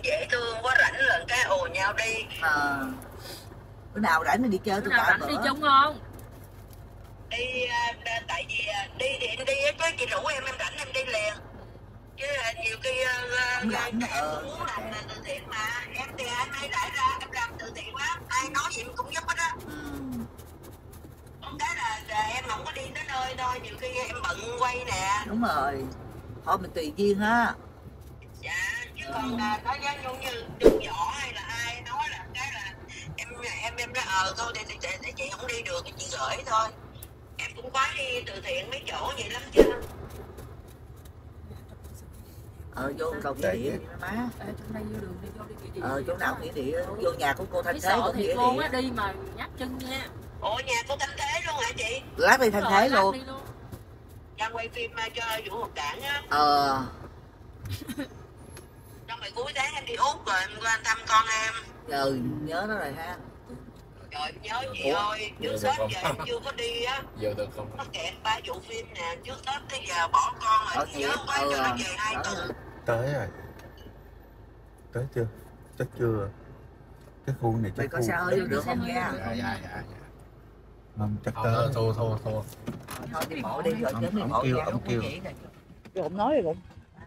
dễ thương quá, rảnh lần cái ồ nhau đi. Bữa nào rảnh thì đi chơi tụi tao đi chung không? Đi tại vì đi thì em đi chứ chị rủ em rảnh em đi liền. Chứ nhiều khi em cũng muốn làm từ thiện mà em thì ai đại ra em làm từ thiện quá, ai nói gì em cũng giúp hết á. Không cái là em không có đi tới nơi thôi, nhiều khi em bận quay nè. Đúng rồi, thôi mình tùy duyên ha. Dạ, chứ còn nói giống như Trung Võ hay là ai nói là cái là em nói thôi để chị không đi được thì chị gửi thôi. Em cũng có đi từ thiện mấy chỗ vậy lắm chứ. Vô cầu nghĩa địa má. Trong đây vô đường đi, vô đi nghĩa địa. Chỗ nào nghĩa địa, vô nhà của cô Thanh Thế có nghĩa địa. Á, đi mà nhắc chân nha. Ủa nhà cô Thanh Thế luôn hả chị? Lát đi Thanh Thế luôn. Đang quay phim cho Vũ Hồng Đảng á. Trong ngày cuối tháng em đi Úc rồi em qua thăm con em. Nhớ nó rồi ha. Trời nhớ chị ơi, trước Tết giờ em chưa có đi á. Giờ được không? Nó kẹt 3 vụ phim nè, trước Tết tới giờ bỏ con rồi, nhớ quá cho nó về 2 tuần. Tới rồi. Tới chưa? Chắc chưa. Cái khu này chắc mày có sao được không nha? Dạ. Không, chắc tới. Thôi. Thôi đi bộ đi rồi chứ đi bộ kêu, nhà ông kêu. Rồi ông nói rồi cũng.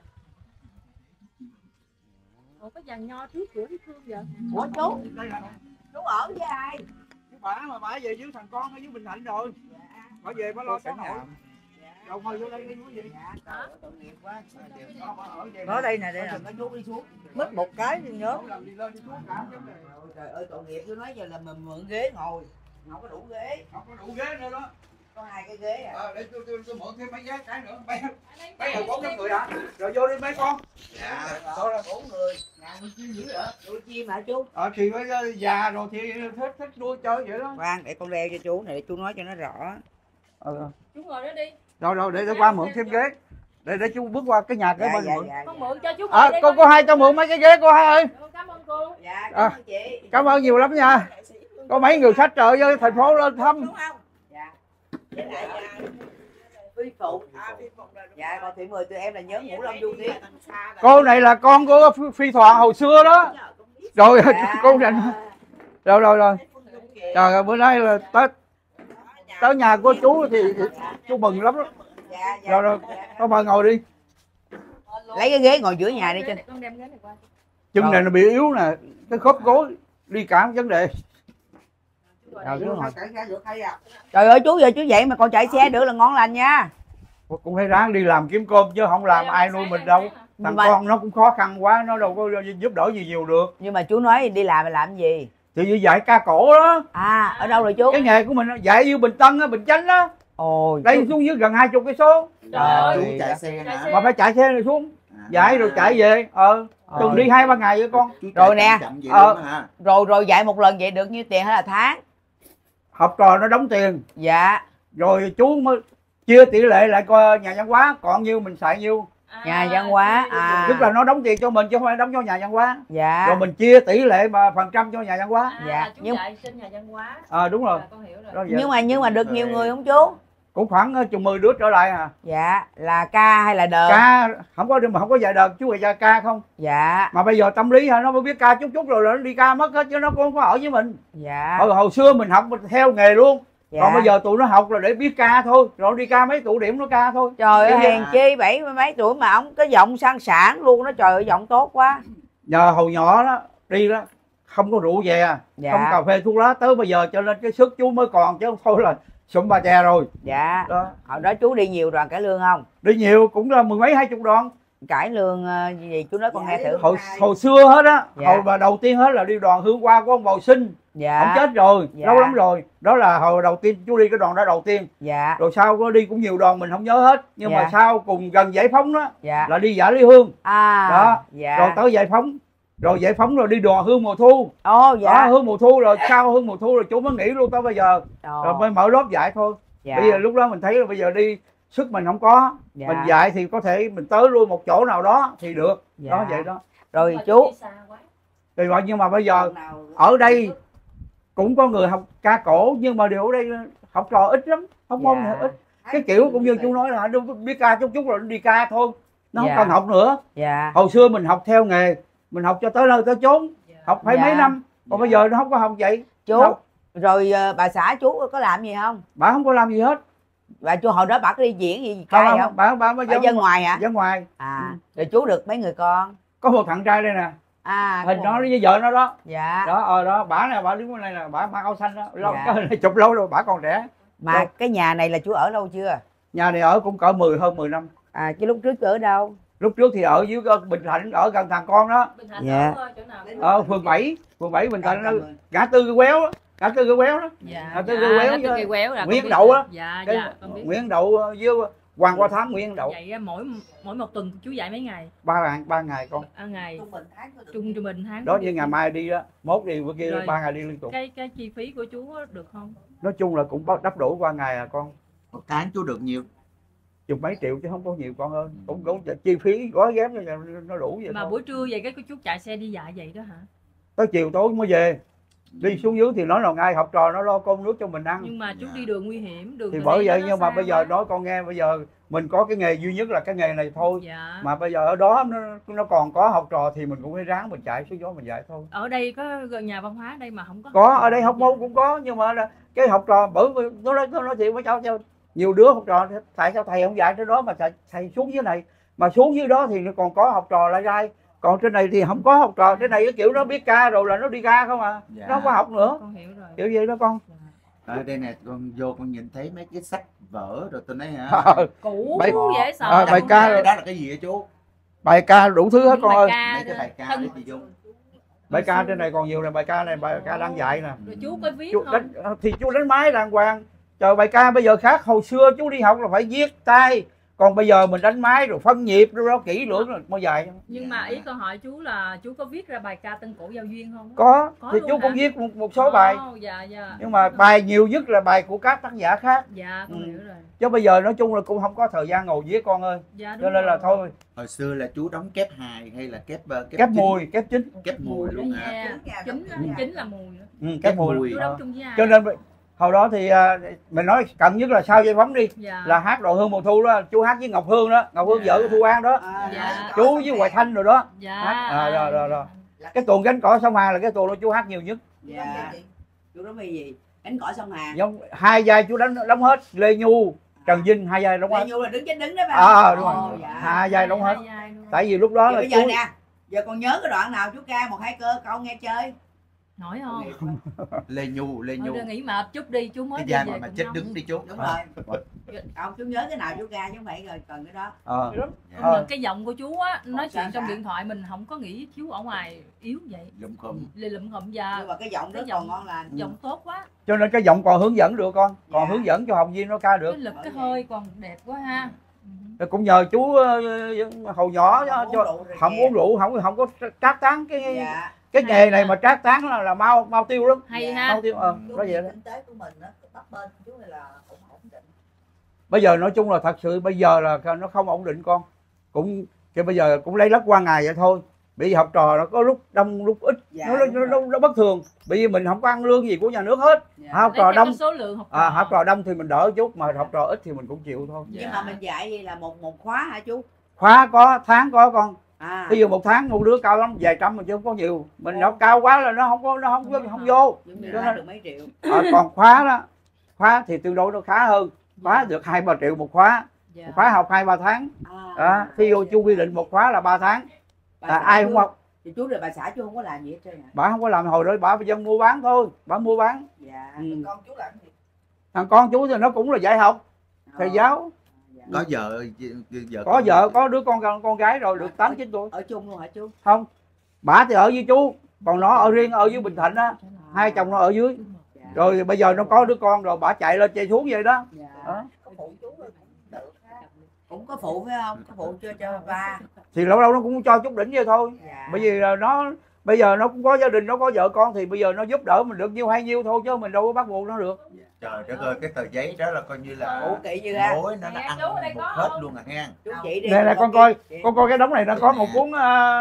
Ủa có dàn nho trước cửa đi Phương vậy? Ủa chú ở với ai? Bà về với thằng con ở dưới Bình Thạnh rồi. Bà về bà lo cháu nội. Rồi ngồi vô đây đi quý vị. Tội nghiệp quá. Có đây nè, đây nè. Nó chú đi xuống. Mất một cái thì nhớ. Trời ơi tội nghiệp, tôi nói giờ là mình mượn ghế ngồi. Không có đủ ghế. Không có đủ ghế nữa đó. Có 2 cái ghế à. Để tôi mượn thêm mấy ghế cái nữa. Bây giờ 4 người hả? Rồi vô đi mấy con. Dạ. Đó là 4 người. Nhà nuôi chim dữ vậy? Nuôi chim hả chú? Thì mới già rồi thì thích nuôi chơi vậy đó. Khoan, để con đeo cho chú này, để chú nói cho nó rõ. Chú ngồi đó đi. Rồi để qua mượn thêm ghế. Để chú bước qua cái nhà cái bên mượn. Con mượn cho chú ngồi đi. Cô hai cho mượn mấy cái ghế cô hai ơi. Cảm ơn cô. Dạ, cảm ơn chị. Cảm ơn nhiều lắm nha. Có mấy người khách trời ơi, thành phố lên thăm. Đúng không? Dạ. Phi Phụ. Dạ, còn thị 10 tụi em là nhớ Ngũ Long Du Tiên. Cô này là con của Phi Thoa hồi xưa đó. Rồi cô này. Rồi. Trời ơi, bữa nay là tới nhà của chú thì chú mừng lắm đó. Rồi, con mời ngồi đi. Lấy cái ghế ngồi giữa nhà đi cho. Chân này nó bị yếu nè, cái khớp gối đi cả vấn đề. Trời ơi chú giờ chú dậy mà còn chạy xe nữa là ngon lành nha. Cũng phải ráng đi làm kiếm cơm chứ không làm ai nuôi mình đâu. Thằng con nó cũng khó khăn quá, nó đâu có giúp đỡ gì nhiều được. Nhưng mà chú nói đi làm làm gì? Thì như dạy ca cổ đó. Ở đâu rồi chú? Cái nghề của mình dạy như Bình Tân á, Bình Chánh á. Đây xuống dưới gần 20 cây số. Chú chạy xe hả? Mà phải chạy xe này xuống. Dạy rồi chạy về. Từng đi 2-3 ngày với con. Rồi nè. Rồi dạy một lần vậy được nhiêu tiền hay là tháng? Học trò nó đóng tiền. Dạ. Rồi chú mới chia tỷ lệ lại coi nhà văn hóa còn nhiêu mình xài nhiêu. Nhà văn hóa Tức là nó đóng tiền cho mình chứ không phải đóng cho nhà văn hóa. Dạ. Rồi mình chia tỷ lệ mà phần trăm cho nhà văn hóa. Dạ. Nhưng xin nhà văn hóa. Đúng rồi. Con hiểu rồi. Nhưng mà được nhiều người không chú? Cũng khoảng chừng 10 đứa trở lại à. Dạ. Là ca hay là đờn? Ca không có, mà không có dạy đờn, chú phải dạy ca không. Dạ. Mà bây giờ tâm lý hả, nó mới biết ca chút rồi nó đi ca mất hết chứ nó không có ở với mình. Dạ. Hồi xưa mình học mình theo nghề luôn. Dạ. Còn bây giờ tụi nó học là để biết ca thôi, rồi đi ca mấy tụ điểm nó ca thôi. Trời ơi hèn chi 70 mấy tuổi mà ông cái giọng sang sảng luôn đó, trời ơi giọng tốt quá. Nhờ hồi nhỏ đó đi đó không có rượu chè, không cà phê thuốc lá, tới bây giờ cho nên cái sức chú mới còn chứ không thôi là sụm bà chè rồi. Dạ. Hồi đó chú đi nhiều đoàn cải lương không? Đi nhiều, cũng là 10 mấy 20 đoàn. Cải lương gì chú nói con nghe thử. Hồi xưa hết á. Hồi mà đầu tiên hết là đi đoàn Hương Hoa của ông Bầu Sinh. Dạ. Ông chết rồi, lâu lắm rồi. Đó là hồi đầu tiên chú đi cái đoàn đó đầu tiên. Dạ. Rồi sau có đi cũng nhiều đoàn mình không nhớ hết. Nhưng mà sau cùng gần giải phóng đó là đi Dạ Lý Hương. Đó. Rồi tới giải phóng. Rồi giải phóng rồi đi đoàn Hương Mùa Thu. Dạ. Hương Mùa Thu rồi sau Hương Mùa Thu rồi chú mới nghỉ luôn tới bây giờ. Rồi mới mở lớp dạy thôi. Bây giờ lúc đó mình thấy là bây giờ đi sức mình không có. Mình dạy thì có thể mình tới luôn một chỗ nào đó thì được. Đó vậy đó. Rồi chú. Nhưng mà bây giờ ở đây cũng có người học ca cổ nhưng mà điều ở đây học trò ít lắm, không có ít. Cái kiểu cũng như chú nói là nó biết ca chút rồi nó đi ca thôi, nó không cần học nữa. Hồi xưa mình học theo nghề, mình học cho tới nơi tới chốn, học phải mấy năm, còn bây giờ nó không có học vậy. Chú rồi bà xã chú có làm gì không? Bà không có làm gì hết. Bà chú hồi đó bà có đi diễn gì cai không? Bà dân ngoài hả? Dân ngoài. Rồi chú được mấy người con? Có một thằng trai đây nè. Hình nó với vợ nó đó. Dạ. Đó đó, bả này, bả đứng bên này là bả mặc áo xanh đó. Chụp lâu rồi, bả còn trẻ. Mà cái nhà này là chú ở lâu chưa? Nhà này ở cũng cỡ hơn 10 năm. Cái lúc trước ở đâu? Lúc trước thì ở dưới Bình Thạnh, ở gần thằng con đó. Dạ. Ở phường 7 Bình Thạnh đó, ngã tư cái quéo đó. Ngã tư cái quéo đó. Dạ. Ngã tư cái quéo là Nguyễn Đậu á. Dạ, con biết. Nguyễn Đậu với Hoàng Hoa Thám, Nguyễn Đậu. Vậy mỗi một tuần chú dạy mấy ngày? 3 ngày con. 3 ngày. Trung bình tháng. Đó như ngày mai đi đó, mốt đi bữa kia 3 ngày đi liên tục. Cái chi phí của chú được không? Nói chung là cũng đắp đủ qua ngày à con. Một tháng chú được nhiều? Chục mấy triệu chứ không có nhiều con ơi. Cũng chi phí gói ghém cho nó đủ vậy. Mà thôi. buổi trưa vậy cái chú chạy xe đi dạy vậy đó hả? Tới chiều tối mới về. Đi xuống dưới thì nói là ngay học trò nó lo cơm nước cho mình ăn. Nhưng mà chú đi đường nguy hiểm, đường thì bởi vậy, nhưng mà bây giờ nói con nghe, bây giờ mình có cái nghề duy nhất là cái nghề này thôi. Dạ. Mà bây giờ ở đó nó còn có học trò thì mình cũng phải ráng mình chạy xuống gió mình dạy thôi. Ở đây có gần nhà văn hóa đây mà không có. Có, ở đây học môn cũng có, nhưng mà cái học trò bởi vì nó nói chuyện với cháu nhiều đứa học trò, tại sao thầy không dạy tới đó mà thầy xuống dưới này, mà xuống dưới đó thì nó còn có học trò lại rai, còn trên này thì không có học trò. Trên này cái kiểu nó biết ca rồi là nó đi ca không à. Nó không có học nữa. Con hiểu rồi. Kiểu vậy đó con. Ở đây nè, con vô con nhìn thấy mấy cái sách vở rồi tôi nói hả? Cũ bài, dễ sợ. bài ca đó là cái gì vậy chú? Bài ca đủ thứ hết con ơi. Mấy cái bài ca đấy thì vô. Bài ca trên này còn nhiều nè, bài ca đang dạy nè. Rồi chú có viết không? Thì chú đánh máy đàng hoàng. Trời, bài ca bây giờ khác, hồi xưa chú đi học là phải viết tay, còn bây giờ mình đánh máy rồi phân nhịp rồi đó kỹ lưỡng rồi mới dạy. Nhưng mà ý con hỏi chú là chú có viết ra bài ca Tân Cổ Giao Duyên không? Có thì chú cũng viết một số bài. Dạ. Nhưng mà bài nhiều nhất là bài của các tác giả khác. Dạ, con hiểu rồi. Chứ bây giờ nói chung là cũng không có thời gian ngồi viết con ơi. Dạ, cho nên là thôi. Hồi xưa là chú đóng kép hài hay là kép mùi, kép chính. Kép mùi luôn hả? Chính là mùi nữa. Kép mùi. Chú đóng chung với ai? Cho nên hồi đó thì mình nói cận nhất là sau dây phóng đi. Dạ. Là hát Đội Hương Mùa Thu đó, chú hát với Ngọc Hương đó, Ngọc Hương vợ của Thu An đó. Dạ. Chú với Hoài Thanh rồi đó. Dạ. Hát. Rồi. Cái tuồng Cánh Cỏ Sông Hàn là cái tuồng đó chú hát nhiều nhất. Dạ. Chú nói về gì? Cánh Cỏ Sông Hàn. Giống hai vai chú đóng hết, Lê Nhu, Trần Vinh hai vai đóng hết. Lê Nhu là đứng đó phải đúng rồi. Hai vai đóng hết. Tại vì lúc đó là bây giờ nè, giờ còn nhớ cái đoạn nào chú ca một hai câu nghe chơi. Nổi không? Lê Nhu. Thôi nghỉ mệt chút đi chú mới cái đi vai mà chết đứng đi chú. Đúng rồi. Ông chú nhớ cái nào chú ca chứ không phải rồi cần cái đó. Cái giọng của chú á, nói chuyện trong điện thoại mình không có nghĩ chú ở ngoài yếu vậy. Lụm khụm. Nhưng mà cái giọng đó còn ngon lành. Giọng tốt quá. Cho nên cái giọng còn hướng dẫn được con, còn hướng dẫn cho học viên nó ca được. Cái lực cái hơi còn đẹp quá ha. Cũng nhờ chú hồi nhỏ không uống rượu, không có trác tán cái nghề này, mà trác tán là mau tiêu lắm. Hay ha. Mau tiêu đó vậy đó. Kinh tế của mình nó bấp bênh chú là cũng ổn định. Bây giờ nói chung là thật sự bây giờ là nó không ổn định con. Cũng bây giờ cũng lấy lất qua ngày vậy thôi. Bởi vì học trò nó có lúc đông lúc ít, nó bất thường. Bởi vì mình không có ăn lương gì của nhà nước hết. Học trò đông, số lượng học trò đông thì mình đỡ chút, mà học trò ít thì mình cũng chịu thôi. Nhưng mà mình dạy gì là một khóa hả chú? Khóa có, tháng có con. Bây giờ một tháng một đứa cao lắm vài trăm mà chứ không có nhiều. Mình nó cao quá là nó không vô. Được mấy triệu. Còn khóa thì tương đối nó khá hơn. Khóa được 2-3 triệu một khóa. Một khóa học 2-3 tháng. Khi vô chú quy định một khóa là 3 tháng. Ai không học. Thì chú rồi bà xã chú không có làm gì hết trơn hả? Bà không có làm, hồi đó bà dân mua bán thôi. Bà mua bán. Dạ. Con chú làm gì? Thằng con chú thì nó cũng là dạy học, thầy giáo. Có vợ có vợ, có đứa con gái rồi, được 8-9 tuổi. Ở chung luôn hả chú? Không, bà thì ở với chú, còn nó ở riêng ở dưới Bình Thạnh á. Hai chồng nó ở dưới. Rồi bây giờ nó có đứa con rồi, bà chạy lên chạy xuống vậy đó. Có phụ chú được ha. Cũng có phụ phải không? Có phụ cho ba. Thì lâu lâu nó cũng cho chút đỉnh vậy thôi. Bởi vì nó bây giờ nó cũng có gia đình, nó có vợ con, thì bây giờ nó giúp đỡ mình được nhiêu hay nhiêu thôi, chứ mình đâu có bắt buộc nó được. Trời đất ơi, cái tờ giấy đó là coi như là kỹ như ha. mối nó ăn một hết luôn à ha. Chú chị đi. Đây là con coi cái đống này nó có một cuốn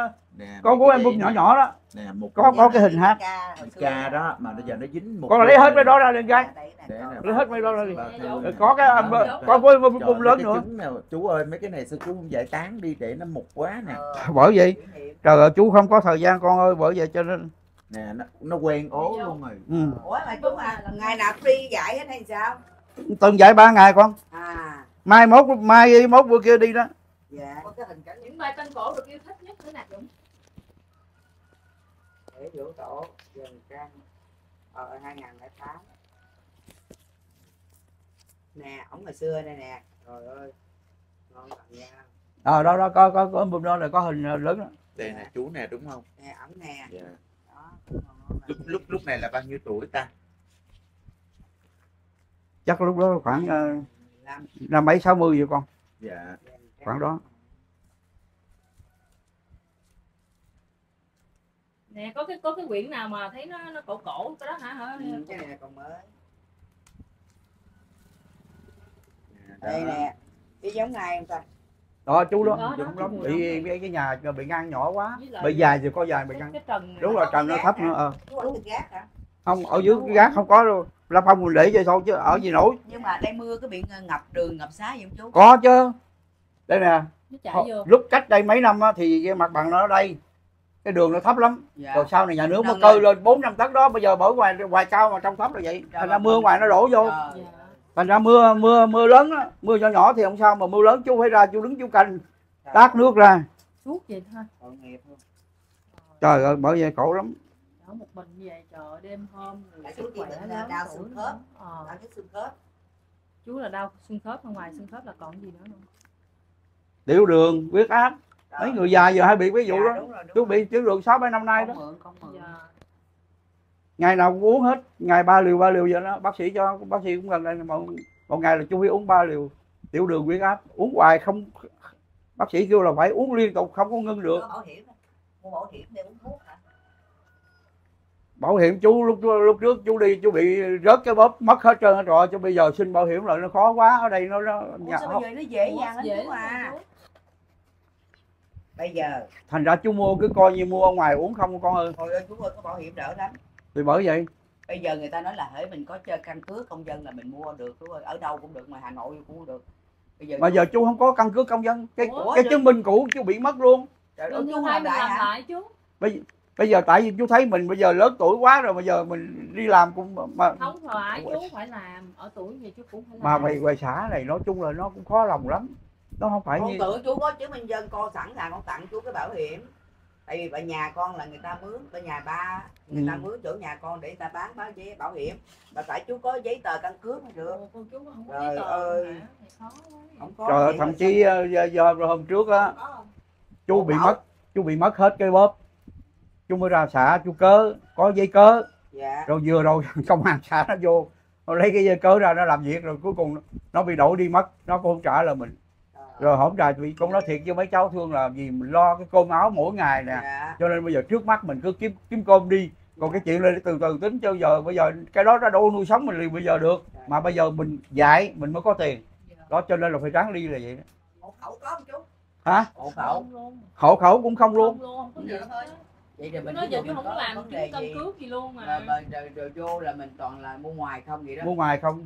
con của em bút nhỏ đó. Nè, một có cái hình hát ca đó mà bây giờ nó dính một. Con lấy hết cái đó ra lên cái. Lấy hết mấy đó ra đi. Rồi Có cái có với bung lớn nữa. Chú ơi, mấy cái này sao chú không giải tán đi để nó mục quá nè. Bởi vậy trời ơi, chú không có thời gian con ơi, bởi vậy cho nên Nè nó quen ố luôn rồi. Ủa mà chú ngày nào free dạy hết hay sao? Tuần dạy 3 ngày con. Mai mốt bữa kia đi đó. Dạ. Những bài tân cổ được yêu thích nhất thế nào Dũng? Để vũ tổ dần trang 2008. Nè, ổng ngày xưa đây nè. Trời ơi. Ngon lành nha. Đó có bùm đó là có hình lớn đó. Đây nè chú nè đúng không? Nè ổng nè. Dạ. Đó. Lúc này là bao nhiêu tuổi ta? Chắc lúc đó khoảng năm mấy 60 vậy con. Dạ. Khoảng đó. Nè có cái quyển nào mà thấy nó cổ cái đó hả? Cái này còn mới. Đây nè, cái giống ai không ta? Đó chú đó, Đó, đúng lắm. đó. Bị cái nhà bị ngăn nhỏ quá. Bị dài thì có dài bị ngăn. Cái trần Đúng rồi, trần nó thấp nữa. Chú ở gác hả? Không, ở dưới cái gác không có đâu. La Phong mình để vậy thôi chứ ở gì nổi. Nhưng mà đây mưa có bị ngập đường ngập xá gì không chú? Có chứ. Đây nè. nó chạy vô. Lúc cách đây mấy năm á, thì cái mặt bằng nó ở đây. Cái đường nó thấp lắm. Dạ. Rồi sau này nhà nước mới cơi lên 4-5 tấc đó, bây giờ bởi ngoài cao mà trong thấp là vậy. Thành ra mưa ngoài nó đổ vô. Dạ. Thành ra mưa lớn á, mưa nhỏ nhỏ thì không sao, mà mưa lớn chú phải ra chú đứng chú canh tát nước ra. Suốt vậy thôi. Tội nghiệp luôn. Trời ơi, bởi vậy khổ lắm. Ở một mình như vậy trời đêm hôm rồi Tại sức chú khỏe bị bệnh lớn đau tuổi xương nữa. khớp. Đau cái xương khớp. Chú là đau xương khớp, ở ngoài xương khớp là còn gì nữa không? Tiểu đường, huyết áp. Mấy người già giờ hay bị ví dụ đó. Đúng rồi, Chú bị tiểu đường 6-7 năm nay đó. Không mượn. Dạ. Ngày nào cũng uống hết, ngày 3 liều vậy đó. Bác sĩ cũng gần đây một ngày là chú phải uống 3 liều tiểu đường huyết áp. Uống hoài không, bác sĩ kêu là phải uống liên tục không có ngưng được. Có bảo hiểm. Mua bảo hiểm để uống thuốc hả? Bảo hiểm chú lúc trước chú đi chú bị rớt cái bóp mất hết trơn rồi, chứ bây giờ xin bảo hiểm lại nó khó quá. Ở đây nó Sao bây giờ nó dễ dàng lắm chú à. Bây giờ thành ra chú mua cứ coi như mua ở ngoài uống không con ơi. thôi ơi chú ơi, có bảo hiểm đỡ lắm. Thì bởi vậy Bây giờ người ta nói là hễ mình có chơi căn cước công dân là mình mua được chú ơi, ở đâu cũng được, mà Hà Nội cũng được. bây giờ chú không có căn cước công dân, cái Ủa, chứng minh cũ chú bị mất luôn. Trời ơi, Chú chú hai làm mình lại làm hả? lại chú. Bây giờ tại vì chú thấy mình bây giờ lớn tuổi quá rồi, bây giờ mình đi làm cũng mà Không phải chú phải làm, ở tuổi gì chú cũng phải mà làm. ngoài xã này nói chung là nó cũng khó lòng lắm. Nó không phải Con như tưởng chú có chứng minh dân, con sẵn sàng con tặng chú cái bảo hiểm. Tại vì ở nhà con là người ta mướn, ở nhà ba người ta mướn chỗ nhà con để người ta bán giấy bảo hiểm, mà phải chú có giấy tờ căn cước mới được. Con chú không có Trời giấy tờ ơi. hả? Thì khó quá. Không có. trời ơi, vậy thậm mà chí sao- giờ hôm trước á Có không? chú Ủa, bị mất hết cái bóp, chú mới ra xã chú có giấy cớ, Dạ. rồi vừa rồi công an xã nó vô nó lấy cái giấy cớ ra nó làm việc, rồi cuối cùng nó bị đổi đi mất, nó cũng không trả lời mình. Rồi không trả vì con nói thiệt với mấy cháu thương là vì mình lo cái cơm áo mỗi ngày nè. Dạ. Cho nên bây giờ trước mắt mình cứ kiếm cơm đi, còn cái chuyện này từ từ tính. Cho giờ bây giờ cái đó nó đâu nuôi sống mình liền bây giờ được, mà bây giờ mình dạy mình mới có tiền đó, cho nên là phải ráng đi là vậy đó. Hộ khẩu có không chú? Hả? Hộ khẩu. Không luôn. Hộ khẩu cũng không luôn. Không có gì Dạ. thôi. Vậy thì Chú mình nói ví giờ dụ chú mình không có có làm vấn chứng đề căn gì cước gì luôn mà. rồi vô là mình toàn là mua ngoài không vậy đó. Mua ngoài không.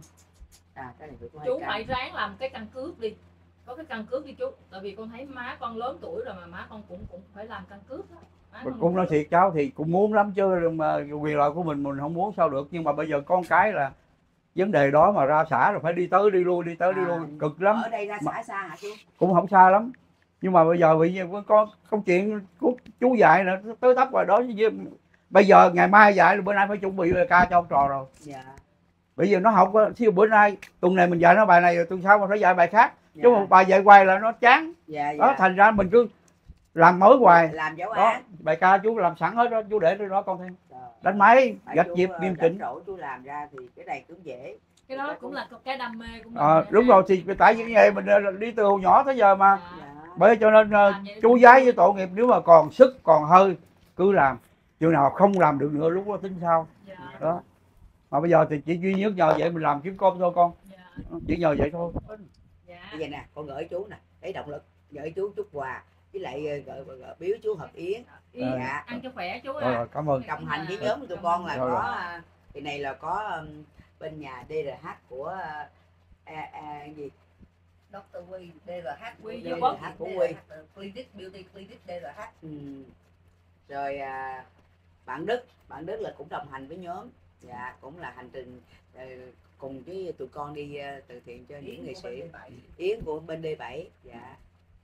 À, cái này tôi có Chú hay phải ráng làm cái căn cước đi, có cái căn cước đi chú, tại vì con thấy má con lớn tuổi rồi mà má con cũng phải làm căn cước đó. Mình cũng nói thiệt cháu thì cũng muốn lắm chứ, mà quyền lợi của mình không muốn sao được. Nhưng mà bây giờ con cái là vấn đề đó, mà ra xã rồi phải đi tới đi lui đi cực lắm. Ở đây ra xã xa hả chú? Cũng không xa lắm, nhưng mà bây giờ bị con câu chuyện của chú dạy là tới tấp rồi đó. Bây giờ ngày mai dạy là bữa nay phải chuẩn bị ca cho ông trò rồi. Dạ. Bây giờ nó học siêu bữa nay tuần này mình dạy nó bài này rồi tuần sau mình phải dạy bài khác. Dạ. Chứ một bài dạy quay là nó chán. Dạ, Đó dạ. thành ra mình cứ làm mới hoài. Làm giáo Đó án. bài ca chú làm sẵn hết đó, chú để đó con thêm Trời. đánh máy Phải gạch chú, nhịp nghiêm chỉnh. rảnh rỗi chú làm ra thì cái này cũng dễ. Cái đó cũng là cái đam mê của mình. Đúng rồi, thì tại vì cái nghề mình đi từ hồi nhỏ tới giờ mà. Dạ. Bởi cho nên chú giái với tội nghiệp, nếu mà còn sức còn hơi cứ làm, chừng nào không làm được nữa lúc đó tính sao. Dạ. Đó mà bây giờ thì chỉ duy nhất nhờ vậy mình làm kiếm cơm thôi con. Dạ. Chỉ nhờ vậy thôi. Dạ. Bây giờ nè, con gửi chú nè, lấy động lực, gửi chú chút quà, với lại gửi biếu chú hộp yến. Dạ. Ăn cho khỏe chú Rồi, à. cảm ơn. Đồng hành với nhóm của tụi con là Rồi, có thì này là có bên nhà DRH của gì Dr. Quy DRH Quy DRH Quốc. của Quy. Clinic Beauty Clinic DRH. Rồi bạn Đức là cũng đồng hành với nhóm, dạ cũng là hành trình cùng với tụi con đi từ thiện cho những nghệ sĩ. Yến của bên D7, dạ.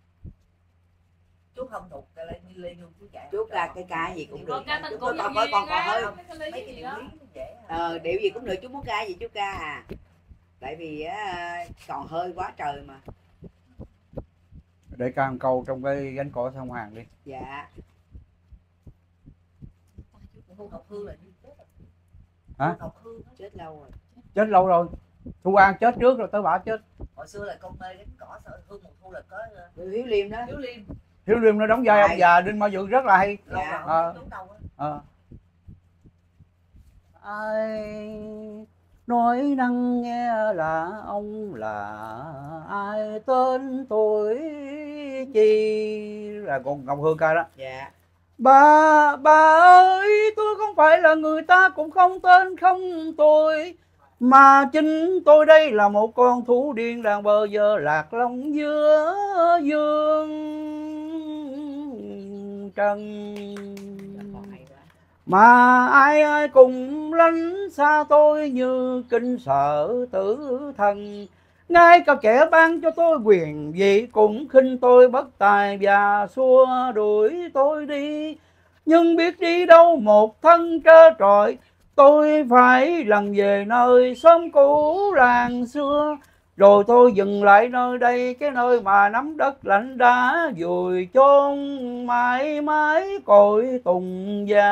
Chú không thuộc lên như Lê Nhung chú chạy. Chú ca gì cũng được. Con ca tên Chú cổ con gì còn ra, hơi mấy cái lý gì đó. điệu gì cũng được, chú muốn ca gì chú ca à. Tại vì còn hơi quá trời mà. Để ca một câu trong cái gánh cỏ sông Hàn đi. Dạ. Thu Ngọc Hương là đi chết. Hả? Ngọc Hương Chết lâu rồi. Chết lâu rồi. Thu An chết trước rồi tới bả chết. Hồi xưa là con mê gánh cỏ, sợ Hương một Thu là có Hiếu Liêm đó. Hiếu Liêm. Hiếu Liêm nó đóng vai ông già Đinh Mã Dự rất là hay. Lâu Dạ. rồi không đâu á. Ai nói năng nghe là ông là ai, tên tuổi chi, là con Ngọc Hương ca đó. Dạ. Bà ơi, tôi không phải là người ta, cũng không tên không tuổi, mà chính tôi đây là một con thú điên đang bơ vơ lạc long giữa dương trần. Mà ai cùng lánh xa tôi như kinh sợ tử thần. Ngay cả kẻ ban cho tôi quyền vị cũng khinh tôi bất tài và xua đuổi tôi đi. Nhưng biết đi đâu một thân trơ trọi, tôi phải lần về nơi xóm cũ làng xưa. Rồi tôi dừng lại nơi đây, cái nơi mà nắm đất lạnh đã vùi chôn mãi mãi cội tùng già.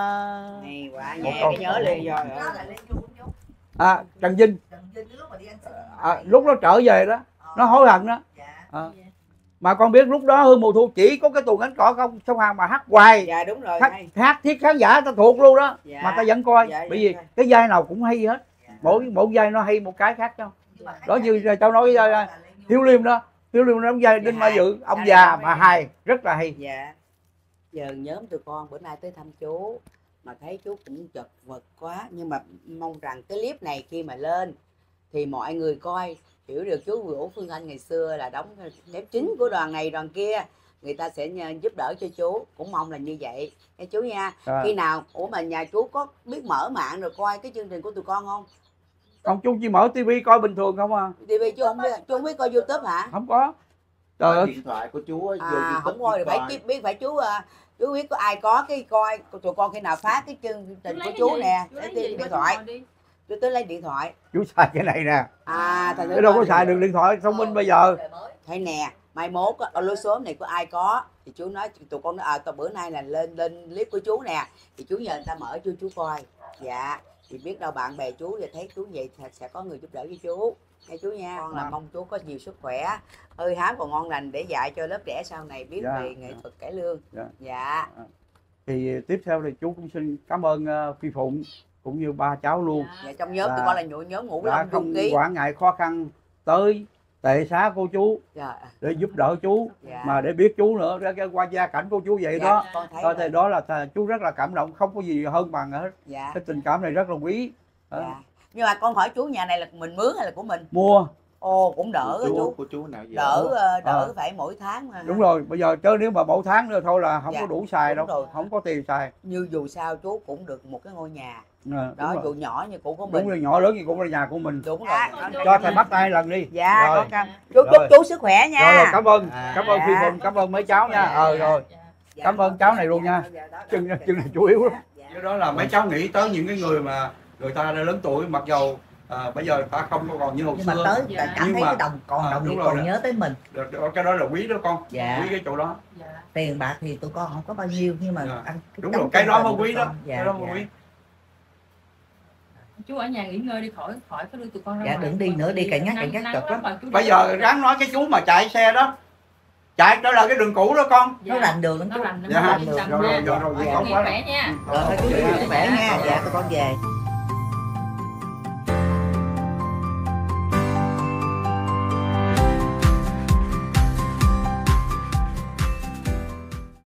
Hay quá, nhẹ cái nhớ liền rồi. Đó là Lê Nhung chú. Trần Vinh. Trần Vinh lúc mà đi ăn xin. Lúc nó trở về đó, nó hối hận đó. Dạ. Mà con biết lúc đó Hương Mùa Thu chỉ có cái tuồng gánh cỏ không sông Hàn mà hát hoài. Dạ đúng rồi. Hát thiết khán giả ta thuộc luôn đó. Dạ. Mà ta vẫn coi. Dạ, Bởi vì dạ. cái vai nào cũng hay hết. Mỗi vai nó hay một cái khác nhau. Đó như cháu nói Hiếu Liêm đó. Hiếu Liêm nó đóng vai Đinh Mã Dự, ông già mà hài, rất là hay. Dạ. Giờ nhóm tụi con bữa nay tới thăm chú mà thấy chú cũng chật vật quá, nhưng mà mong rằng cái clip này khi mà lên thì mọi người coi hiểu được chú Vũ Phương Anh ngày xưa là đóng nếp chính của đoàn này đoàn kia, người ta sẽ giúp đỡ cho chú, cũng mong là như vậy nghe chú nha. Khi nào mà nhà chú có biết mở mạng rồi coi cái chương trình của tụi con không? Không, chú chỉ mở tivi coi bình thường không à. TV chú không biết coi YouTube hả? Không có. Trời ơi. Điện thoại của chú á, không coi được, phải biết phải chú biết có ai có cái coi tụi con khi nào phát cái chương trình của chú nè, cái điện thoại. Chú tới lấy điện thoại. Chú xài cái này nè. Cái đâu có xài được điện thoại thông minh bây giờ. Thôi nè, mai mốt ở lối xóm này có ai có thì chú nói tụi con nói bữa nay là lên clip của chú nè, thì chú nhờ người ta mở cho chú coi. Dạ, thì biết đâu bạn bè chú và thấy chú vậy sẽ có người giúp đỡ cho chú nghe chú nha. Con là mong chú có nhiều sức khỏe, hơi hám còn ngon lành để dạy cho lớp trẻ sau này biết về nghệ thuật cải lương. Dạ. Thì tiếp theo thì chú cũng xin cảm ơn Phi Phụng cũng như ba cháu luôn. Dạ, trong nhóm tụi con là nhóm Ngũ Long không ký quản ngại khó khăn tới tệ xá cô chú để giúp đỡ chú, mà để biết chú nữa qua gia cảnh của chú vậy đó. Coi thì đó là chú rất là cảm động, không có gì hơn bằng hết. Cái tình cảm này rất là quý. Nhưng mà con hỏi chú, nhà này là mình mướn hay là của mình? Mua. Ồ, cũng đỡ chú. Của chú nào vậy? Đỡ phải mỗi tháng mà. Đúng rồi, bây giờ chứ nếu mà mỗi tháng nữa thôi là không có đủ xài đâu, rồi. Không có tiền xài. Như dù sao chú cũng được một cái ngôi nhà. Đó, dù nhỏ như của mình. Đúng rồi, nhỏ lớn như cũng là nhà của mình. Đúng rồi. Cho thầy bắt tay lần đi. Dạ, con cảm. Chúc chú sức khỏe nha. Rồi, cảm ơn Phi Phụng, cảm ơn mấy cháu nha. Rồi. Cảm ơn cháu này luôn nha. Chân này chủ yếu lắm. Do đó là mấy cháu nghĩ tới những cái người mà người ta đã lớn tuổi, mặc dầu bây giờ ta không có còn như hồi xưa. Nhưng mà tới cảm thấy cái đồng nghiệp còn nhớ tới mình. Cái đó là quý đó con. Dạ. Quý cái chỗ đó. Tiền bạc thì tụi con không có bao nhiêu, nhưng mà anh đúng rồi, cái đó mới quý đó. Cái đó mới quý. Chú ở nhà nghỉ ngơi đi, khỏi phải đưa tụi con ra. Dạ, đừng đi nữa, đi cảnh giác cực lắm. Bây giờ ráng nói cái chú mà chạy xe đó, chạy trở lại cái đường cũ đó con. Nó rành đường lắm chú. Rồi, con quá khỏe nha. Rồi chú khỏe nha. Dạ, tụi con về.